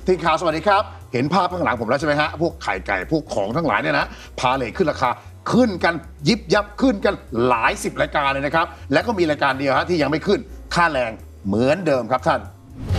ทีข่าวสวัสดีครับเห็นภาพข้างหลังผมแล้วใช่ไหมฮะพวกไข่ไก่พวกของทั้งหลายเนี่ยนะพาเลทขึ้นราคาขึ้นกันยิบยับขึ้นกันหลายสิบรายการเลยนะครับและก็มีรายการเดียวฮะที่ยังไม่ขึ้นค่าแรงเหมือนเดิมครับท่าน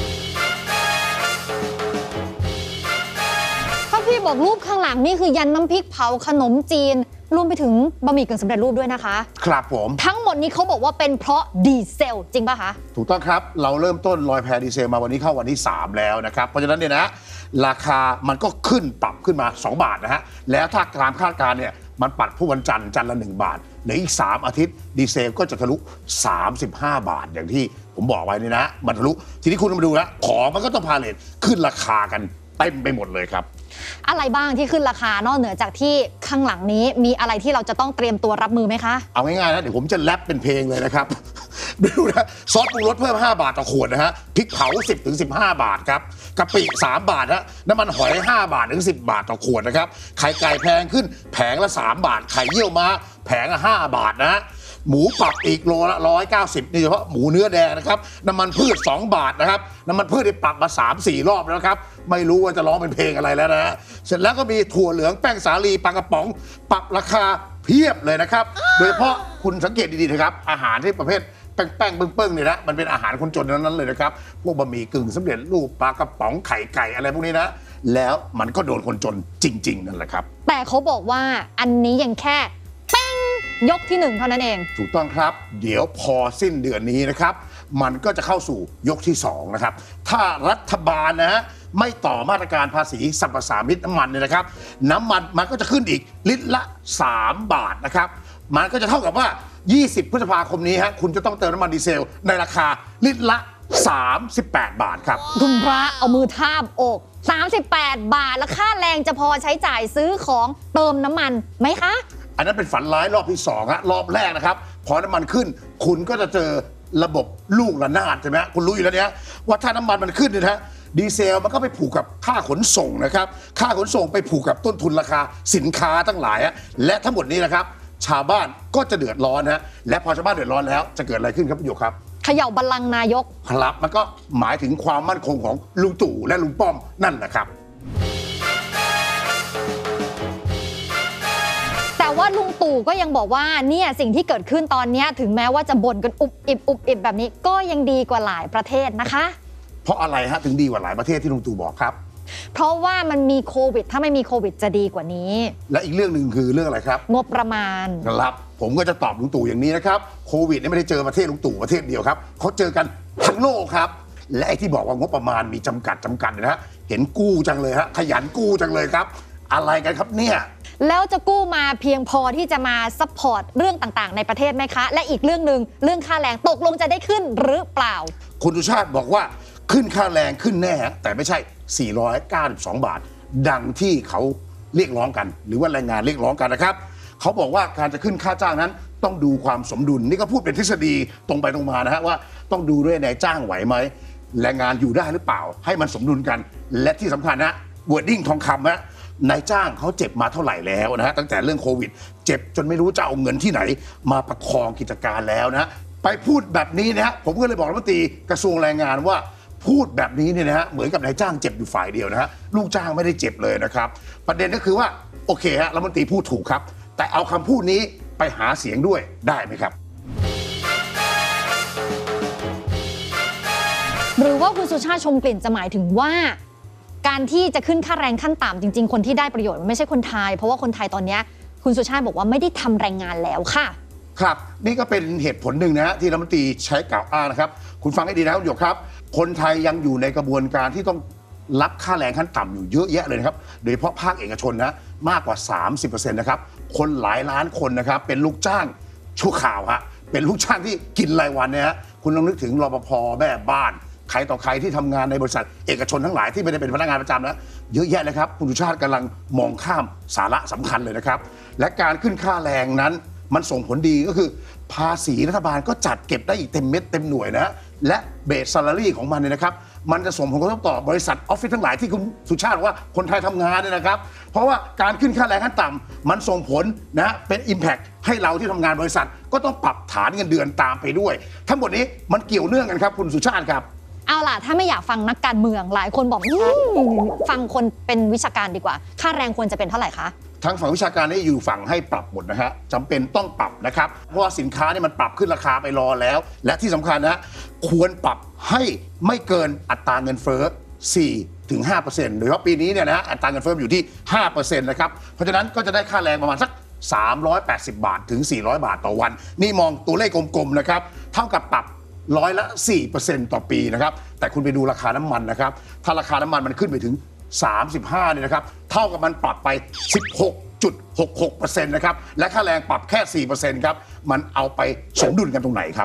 ถ้าพี่บอกรูปข้างหลังนี่คือยันน้ำพริกเผาขนมจีนรวมไปถึงบะหมี่กึ่งสำเร็จรูปด้วยนะคะครับผมทั้งหมดนี้เขาบอกว่าเป็นเพราะดีเซลจริงป่ะคะถูกต้องครับเราเริ่มต้นลอยแพดีเซลมาวันนี้เข้าวันที่3แล้วนะครับเพราะฉะนั้นเนี่ยนะราคามันก็ขึ้นปรับขึ้นมา2 บาทนะฮะแล้วถ้าตามคาดการณ์เนี่ยมันปัดผู้วันจันทร์ละ1 บาทเหลืออีก3 อาทิตย์ดีเซลก็จะทะลุ35 บาทอย่างที่ผมบอกไว้นี่นะมันทะลุทีนี้คุณมาดูนะของมันก็ต้องพาเลทขึ้นราคากันเต็มไปหมดเลยครับอะไรบ้างที่ขึ้นราคานอกเหนือจากที่ข้างหลังนี้มีอะไรที่เราจะต้องเตรียมตัวรับมือไหมคะเอาง่ายๆนะเดี๋ยวผมจะแรปเป็นเพลงเลยนะครับดูนะซอสปรุงรสเพิ่ม5 บาทต่อขวดนะฮะพริกเผา10 ถึง 15 บาทครับกะปิ3 บาทนะน้ำมันหอย5 บาทถึง10 บาทต่อขวดนะครับไข่ไก่แพงขึ้นแผงละ3 บาทไข่เยี่ยวม้าแผงละ5 บาทนะหมูปรับอีกโลละ190นี่เฉพาะหมูเนื้อแดงนะครับน้ำมันพืช2 บาทนะครับน้ำมันพืชได้ปรับมา 3-4 รอบแล้วครับไม่รู้ว่าจะร้องเป็นเพลงอะไรแล้วนะเสร็จแล้วก็มีถั่วเหลืองแป้งสาลีปลากระป๋องปรับราคาเพียบเลยนะครับโดยเฉพาะคุณสังเกตดีๆนะครับอาหารที่ประเภทแป้งเปิ้งๆเนี่ยนะมันเป็นอาหารคนจนนั้นเลยนะครับพวกบะหมี่กึ่งสำเร็จรูปปลากระป๋องไข่ไก่อะไรพวกนี้นะแล้วมันก็โดนคนจนจริงๆนั่นแหละครับแต่เขาบอกว่าอันนี้ยังแค่ยกที่1เท่านั้นเองถูกต้องครับเดี๋ยวพอสิ้นเดือนนี้นะครับมันก็จะเข้าสู่ยกที่2นะครับถ้ารัฐบาลนะไม่ต่อมาตรการภาษีสรรพสามิตน้ำมันเนี่ยนะครับน้ำมันก็จะขึ้นอีกลิตรละ3 บาทนะครับมันก็จะเท่ากับว่า20 พฤษภาคมนี้ฮะคุณจะต้องเติมน้ำมันดีเซลในราคาลิตรละ38 บาทครับคุณพระเอามือทาบอก38 บาทแล้วค่าแรงจะพอใช้จ่ายซื้อของเติมน้ำมันไหมคะอันนั้นเป็นฝันร้ายรอบที่2ฮะรอบแรกนะครับพอน้ำมันขึ้นคุณก็จะเจอระบบลูกระนาดใช่ไหมคุณรู้อยู่แล้วเนี่ยว่าถ้าน้ำมันขึ้นเนี่ยนะดีเซลมันก็ไปผูกกับค่าขนส่งนะครับค่าขนส่งไปผูกกับต้นทุนราคาสินค้าทั้งหลายและทั้งหมดนี้นะครับชาวบ้านก็จะเดือดร้อนฮะและพอชาวบ้านเดือดร้อนแล้วจะเกิดอะไรขึ้นครับพี่หยกครับเขย่าบัลลังก์นายกครับมันก็หมายถึงความมั่นคงของลุงตู่และลุงป้อมนั่นแหละครับแต่ว่าลุงตู่ก็ยังบอกว่าเนี่ยสิ่งที่เกิดขึ้นตอนนี้ถึงแม้ว่าจะบ่นกันอุบอิบแบบนี้ก็ยังดีกว่าหลายประเทศนะคะเพราะอะไรฮะถึงดีกว่าหลายประเทศที่ลุงตู่บอกครับเพราะว่ามันมีโควิดถ้าไม่มีโควิดจะดีกว่านี้และอีกเรื่องหนึ่งคือเรื่องอะไรครับงบประมาณครับผมก็จะตอบลุงตู่อย่างนี้นะครับโควิดไม่ได้เจอประเทศลุงตู่ประเทศเดียวครับเขาเจอกันทั้งโลกครับและไอ้ที่บอกว่างบประมาณมีจำกัดนะฮะเห็นกู้จังเลยฮะขยันกู้จังเลยครับอะไรกันครับเนี่ยแล้วจะกู้มาเพียงพอที่จะมาซัพพอร์ตเรื่องต่างๆในประเทศไหมคะและอีกเรื่องหนึ่งเรื่องค่าแรงตกลงจะได้ขึ้นหรือเปล่าคุณสุชาติบอกว่าขึ้นค่าแรงขึ้นแน่แต่ไม่ใช่492 บาทดังที่เขาเรียกร้องกันหรือว่าแรงงานเรียกร้องกันนะครับเขาบอกว่าการจะขึ้นค่าจ้างนั้นต้องดูความสมดุลนี่ก็พูดเป็นทฤษฎีตรงไปตรงมานะฮะว่าต้องดูด้วยนายจ้างไหวไหมแรงงานอยู่ได้หรือเปล่าให้มันสมดุลกันและที่สำคัญนะwording ทองคำนะนายจ้างเขาเจ็บมาเท่าไหร่แล้วนะฮะตั้งแต่เรื่องโควิดเจ็บจนไม่รู้จะเอาเงินที่ไหนมาประคองกิจการแล้วนะไปพูดแบบนี้นะฮะผมก็เลยบอกรัฐมนตรีกระทรวงแรงงานว่าพูดแบบนี้เนี่ยนะฮะเหมือนกับนายจ้างเจ็บอยู่ฝ่ายเดียวนะฮะลูกจ้างไม่ได้เจ็บเลยนะครับประเด็นก็คือว่าโอเคฮะรัฐมนตรีพูดถูกครับแต่เอาคำพูดนี้ไปหาเสียงด้วยได้ไหมครับหรือว่าคุณสุชาติชมกลิ่นจะหมายถึงว่าการที่จะขึ้นค่าแรงขั้นต่ำจริงๆคนที่ได้ประโยชน์มันไม่ใช่คนไทยเพราะว่าคนไทยตอนนี้คุณสุชาติบอกว่าไม่ได้ทำแรงงานแล้วค่ะครับนี่ก็เป็นเหตุผลหนึ่งนะฮะที่รัฐมนตรีใช้กล่าวอ้างนะครับคุณฟังให้ดีนะคุณหยกครับคนไทยยังอยู่ในกระบวนการที่ต้องรับค่าแรงขั้นต่ำอยู่เยอะแยะเลยนะครับโดยเฉพาะภาคเอกชนนะมากกว่า 30% นะครับคนหลายล้านคนนะครับเป็นลูกจ้างชั่วคราวฮะเป็นลูกจ้างที่กินรายวันเนี่ยฮะคุณลองนึกถึงรปภแม่บ้านใครต่อใครที่ทำงานในบริษัทเอกชนทั้งหลายที่ไม่ได้เป็นพนักงานประจำนะเยอะแยะเลยครับคุณสุชาติกำลังมองข้ามสาระสำคัญเลยนะครับและการขึ้นค่าแรงนั้นมันส่งผลดีก็คือภาษีรัฐบาลก็จัดเก็บได้อีกเต็มเม็ดเต็มหน่วยนะและเบสซาลารี่ของมันเนี่ยนะครับมันจะส่งผลกระทบต่อบริษัทออฟฟิศทั้งหลายที่คุณสุชาติบอกว่าคนไทยทำงานเนี่ยนะครับเพราะว่าการขึ้นค่าแรงขั้นต่ำมันส่งผลนะเป็น impact ให้เราที่ทำงานบริษัทก็ต้องปรับฐานเงินเดือนตามไปด้วยทั้งหมดนี้มันเกี่ยวเนื่องกันครับคุณสุชาติครับเอาล่ะถ้าไม่อยากฟังนักการเมืองหลายคนบอกฟังคนเป็นวิชาการดีกว่าค่าแรงควรจะเป็นเท่าไหร่คะทางฝั่งวิชาการนี่อยู่ฝั่งให้ปรับหมดนะฮะจำเป็นต้องปรับนะครับเพราะว่าสินค้านี่มันปรับขึ้นราคาไปรอแล้ว และที่สำคัญนะควรปรับให้ไม่เกินอัตราเงินเฟ้อ 4-5% โดยเฉพาะปีนี้เนี่ยนะอัตราเงินเฟ้ออยู่ที่ 5% นะครับเพราะฉะนั้นก็จะได้ค่าแรงประมาณสัก380 บาทถึง 400 บาทต่อวัน นี่มองตัวเลขกลมๆนะครับเท่ากับปรับ4%ต่อปีนะครับแต่คุณไปดูราคาน้ำมันนะครับถ้าราคาน้ำมันมันขึ้นไปถึง35เนี่ยนะครับเท่ากับมันปรับไป 16.66% นะครับและค่าแรงปรับแค่ 4% ครับมันเอาไปสมดุลกันตรงไหนครับ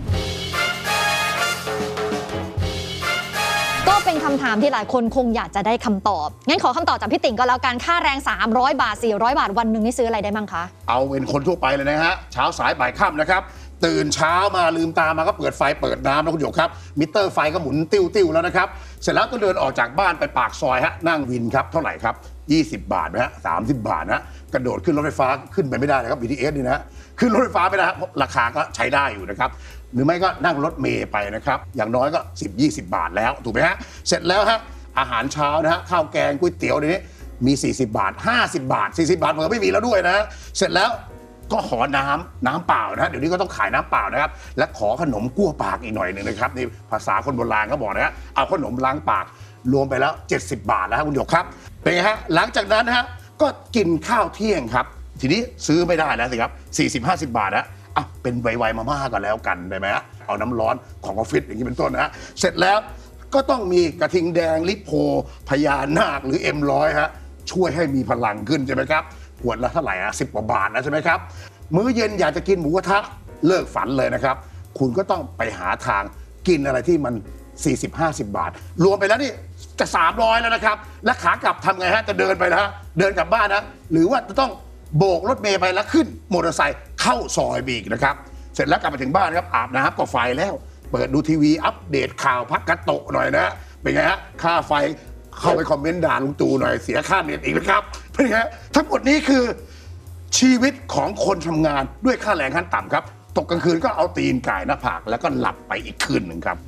ก็เป็นคำถามที่หลายคนคงอยากจะได้คำตอบงั้นขอคำตอบจากพี่ติ่งก็แล้วกันค่าแรง300 บาท400 บาทวันหนึ่งนี่ซื้ออะไรได้บ้างคะเอาเป็นคนทั่วไปเลยนะฮะเช้าสายบ่ายค่ำนะครับตื่นเช้ามาลืมตามาก็เปิดไฟเปิดน้ำนะคุณหยกครับมิเตอร์ไฟก็หมุนติ้วๆแล้วนะครับเสร็จแล้วก็เดินออกจากบ้านไปปากซอยฮะนั่งวินครับเท่าไหร่ครับ20 บาทนะฮะ30 บาทนะกระโดดขึ้นรถไฟฟ้าขึ้นไปไม่ได้นะครับ BTS นี่นะขึ้นรถไฟฟ้าไม่ได้เพราะราคาก็ใช้ได้อยู่นะครับหรือไม่ก็นั่งรถเมล์ไปนะครับอย่างน้อยก็10-20 บาทแล้วถูกไหมฮะเสร็จแล้วฮะอาหารเช้านะฮะข้าวแกงก๋วยเตี๋ยวนี้มี40 บาท50 บาท40 บาทเผื่อไม่มีแล้วด้วยนะเสร็จแล้วก็ขอน้ำเปล่านะเดี๋ยวนี้ก็ต้องขายน้ำเปล่านะครับและขอขนมกั้วปากอีกหน่อยหนึ่งนะครับนี่ภาษาคนโบราณเขาบอกนะฮะเอาขนมล้างปากรวมไปแล้ว70 บาทแล้วคุณหยกครับเป็นไงฮะหลังจากนั้นนะฮะก็กินข้าวเที่ยงครับทีนี้ซื้อไม่ได้แล้วสิครับ40-50 บาทนะเป็นไวๆมาม่าก็แล้วกันได้ไหมฮะเอาน้ำร้อนของออฟฟิศอย่างนี้เป็นต้นนะฮะเสร็จแล้วก็ต้องมีกระทิงแดงลิโพพญานาคหรือ M100 ฮะช่วยให้มีพลังขึ้นใช่ไหมครับขวดละเท่าไหร่10 กว่าบาทนะใช่ไหมครับมื้อเย็นอยากจะกินหมูกระทะเลิกฝันเลยนะครับคุณก็ต้องไปหาทางกินอะไรที่มัน40-50 บาทรวมไปแล้วนี่จะ300แล้วนะครับและขากลับทำไงฮะจะเดินไปนะเดินกลับบ้านนะหรือว่าจะต้องโบกรถเมล์ไปแล้วขึ้นมอเตอร์ไซค์เข้าซอยบีกนะครับเสร็จแล้วกลับมาถึงบ้านครับอาบน้ำก็ไฟแล้วเปิดดูทีวีอัปเดตข่าวพักกระโตะหน่อยนะเป็นไงฮะค่าไฟเข้าไปคอมเมนต์ด่าลุงตู่หน่อยเสียค่าเน็ตอีกนะครับเป็นไงทั้งหมดนี้คือชีวิตของคนทำงานด้วยค่าแรงขั้นต่ำครับตกกลางคืนก็เอาตีนก่ายหน้าผากแล้วก็หลับไปอีกคืนหนึ่งครับ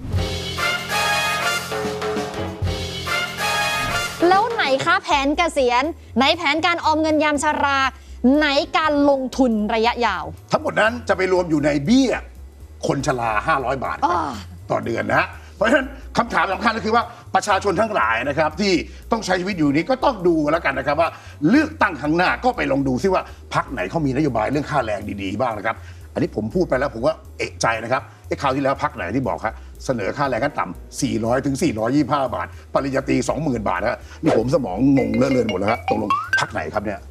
แล้วไหนคะแผนเกษียณไหนแผนการออมเงินยามชราไหนการลงทุนระยะยาวทั้งหมดนั้นจะไปรวมอยู่ในเบี้ยคนชรา500 บาทครับต่อเดือนนะฮะเพราะฉะนั้นคำถามสำคัญก็คือว่าประชาชนทั้งหลายนะครับที่ต้องใช้ชีวิตอยู่นี้ก็ต้องดูแล้วกันนะครับว่าเลือกตั้งครั้งหน้าก็ไปลองดูซิว่าพรรคไหนเขามีนโยบายเรื่องค่าแรงดีๆบ้างนะครับอันนี้ผมพูดไปแล้วผมก็เอะใจนะครับคราวที่แล้วพรรคไหนที่บอกครับเสนอค่าแรงขั้นต่ำ400 ถึง 425 บาทปริญญาตรี 20,000 บาทนะนี่ผมสมองงงเลอะเลือนหมดแล้วครับตกลงพรรคไหนครับเนี่ย